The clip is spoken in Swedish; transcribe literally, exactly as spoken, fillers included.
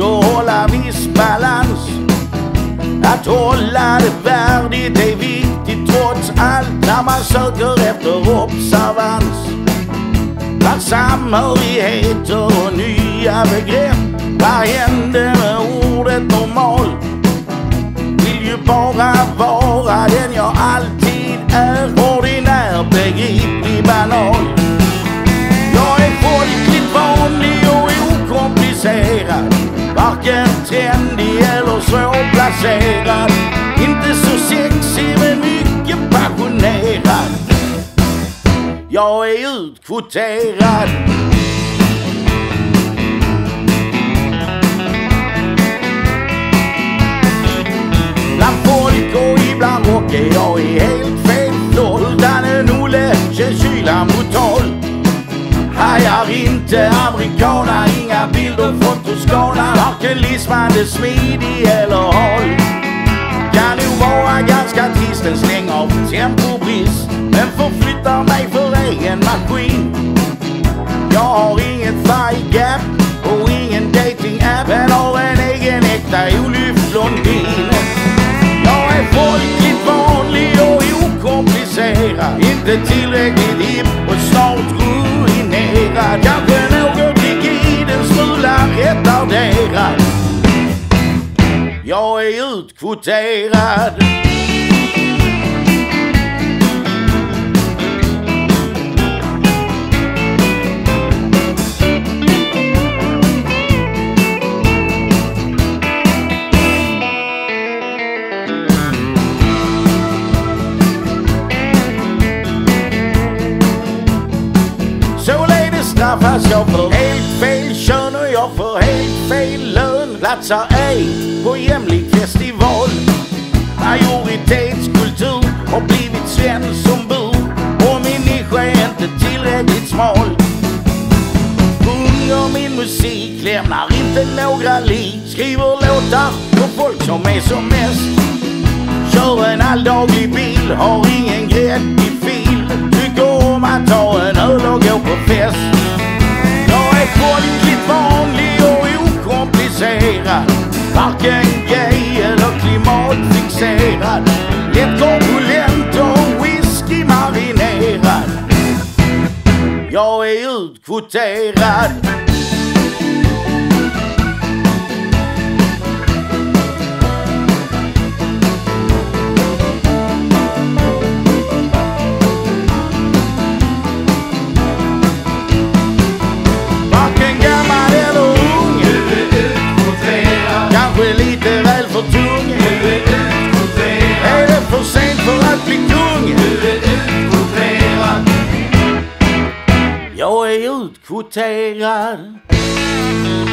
att hålla viss balans. Att hålla det värdigt är viktigt trots allt när man söker efter observans. Bland samhörigheter och nya begrepp, vad hände med ordet normal? Vill ju bara vara den jag alltid är, ordinär, begriplig, banal. Jag är folkligt vanlig och okomplicerad, varken trendig eller svårplacerad. Inte så sexig men mycket passionerad. Jag är utkvoterad. Bland folk och ibland rocker jag är helt fel floll. Utan en Olle känns kylan brutal. Hajar inte amerikaner, inga bilder från Toscana. Varken lismande, smidig eller hal. Kan nog vara ganska trist en släng av tempobrist, men förflyttar mig för egen maskin. Jag har inget thigh gap och ingen dating-app, men har en egen äkta olyft blondin. Jag är folkligt vanlig och okomplicerad, inte tillräckligt hipp och snart ruinerad. Kanske något rigid, en smula retarderad. Jag är utkvoterad. Således straffas jag för helt fel kön och jag får helt fel lön. Platsar ej på jämlik festival. Majoritetskultur har blivit svensk som bur, och min nisch är inte tillräckligt smal. Sjunger min musik, lämnar inte några lik. Skriver låtar för folk som är som mest. Kör en alldaglig bil, har ingen gräddig fil. Tycker om att ta en öl och gå på fest. Jag är folkligt vanlig och okomplicerad, varken gay eller klimatfixerad. Lätt korpulent och whisky marinerad. Jag är utkvoterad. Varken gammal eller ung, du är utkvoterad. Kanske lite väl för tung, du är utkvoterad. Är det för sent för att bli kung? Du är utkvoterad. Jag är utkvoterad.